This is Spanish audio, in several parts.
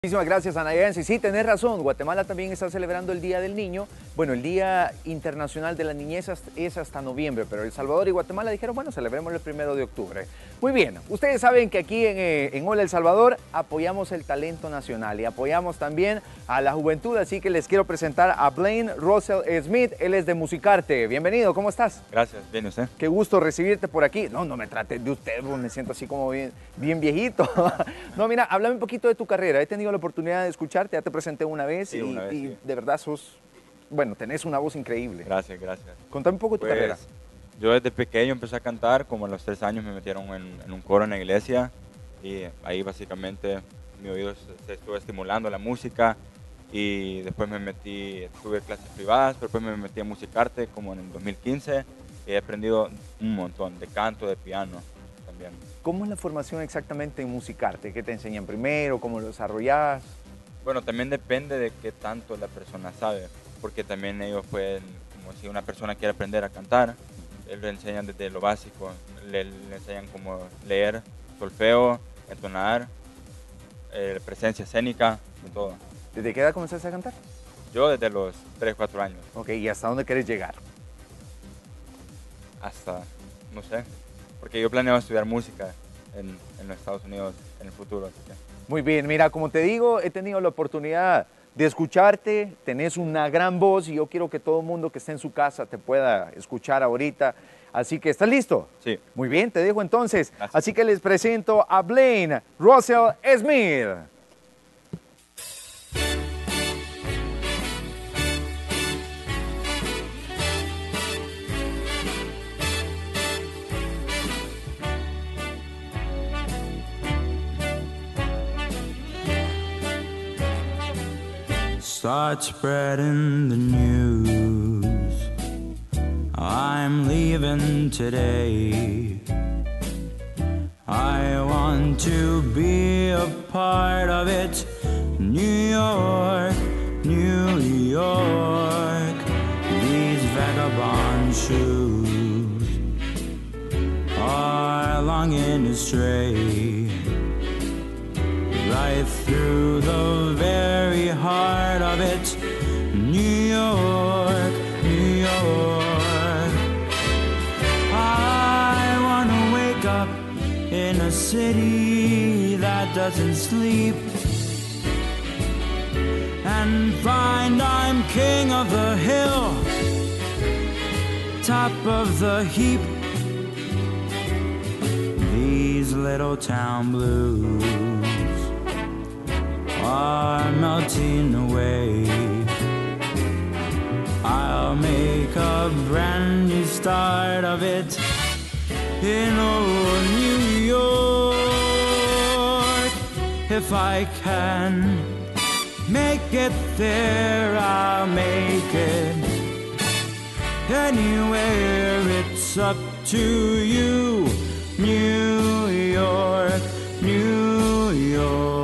Muchísimas gracias, Ana Yancy. Sí, tenés razón, Guatemala también está celebrando el Día del Niño. Bueno, el Día Internacional de la Niñez es hasta noviembre, pero El Salvador y Guatemala dijeron, bueno, celebremos el 1 de octubre. Muy bien, ustedes saben que aquí en Hola El Salvador apoyamos el talento nacional y apoyamos también a la juventud, así que les quiero presentar a Blaine Russell Smith, él es de Musicarte. Bienvenido, ¿cómo estás? Gracias, bien, ¿usted? Qué gusto recibirte por aquí. No me trates de usted, me siento así como bien viejito. No, mira, háblame un poquito de tu carrera. He tenido la oportunidad de escucharte, ya te presenté una vez, sí, y de verdad tenés una voz increíble. Gracias. Contame un poco de tu carrera. Yo desde pequeño empecé a cantar, como a los 3 años me metieron en un coro en la iglesia y ahí básicamente mi oído se estuvo estimulando la música y después tuve clases privadas, pero después me metí a Musicarte como en el 2015 y he aprendido un montón de canto, de piano también. ¿Cómo es la formación exactamente en Musicarte? ¿Qué te enseñan primero? ¿Cómo lo desarrollás? Bueno, también depende de qué tanto la persona sabe, porque también ellos pueden, como si una persona quiere aprender a cantar, le enseñan desde lo básico, le enseñan cómo leer, solfeo, entonar, presencia escénica, de todo. ¿Desde qué edad comenzaste a cantar? Yo desde los 3, 4 años. Ok, ¿y hasta dónde querés llegar? Hasta, no sé, porque yo planeo estudiar música en los Estados Unidos en el futuro. Así que. Muy bien, mira, como te digo, he tenido la oportunidad de escucharte, tenés una gran voz y yo quiero que todo el mundo que esté en su casa te pueda escuchar ahorita. Así que, ¿estás listo? Sí. Muy bien, te dejo entonces. Gracias. Así que les presento a Blaine Russell Smith. Start spreading the news. I'm leaving today. I want to be a part of it. New York, New York. These vagabond shoes are longing to stray right through the very heart of it. New York, New York. I wanna wake up in a city that doesn't sleep and find I'm king of the hill, top of the heap. These little town blues are melting away. I'll make a brand new start of it in old New York. If I can make it there, I'll make it anywhere. It's up to you, New York, New York.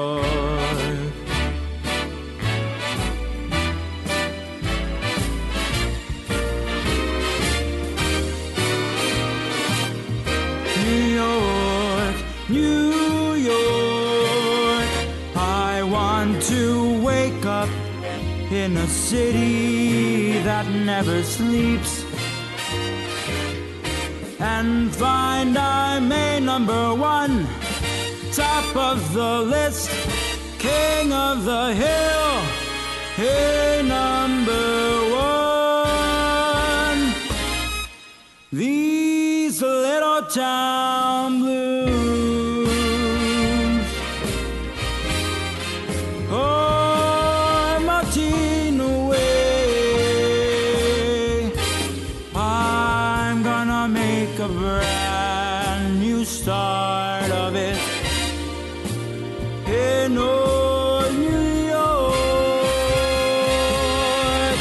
New York, I want to wake up in a city that never sleeps and find I'm a #1, top of the list, king of the hill, a #1. These little town blues are melting away. I'm gonna make a brand new start of it in old New York.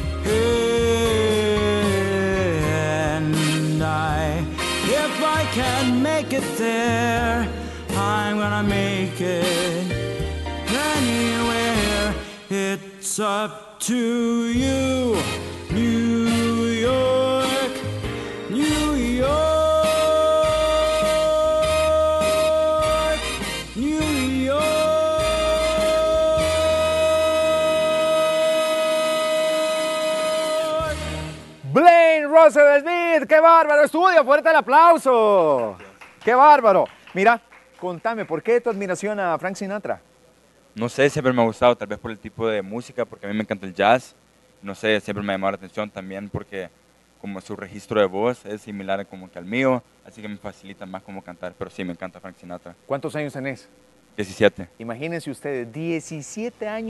And if I can make it there, I'm gonna make it anywhere. It's up to you, New York, New York. New York. José de Smith, qué bárbaro, estudia, fuerte el aplauso. Qué bárbaro. Mira, contame, ¿por qué tu admiración a Frank Sinatra? No sé, siempre me ha gustado, tal vez por el tipo de música, porque a mí me encanta el jazz. No sé, siempre me ha llamado la atención también porque como su registro de voz es similar como que al mío, así que me facilita más como cantar. Pero sí, me encanta Frank Sinatra. ¿Cuántos años tenés? 17. Imagínense ustedes, 17 años.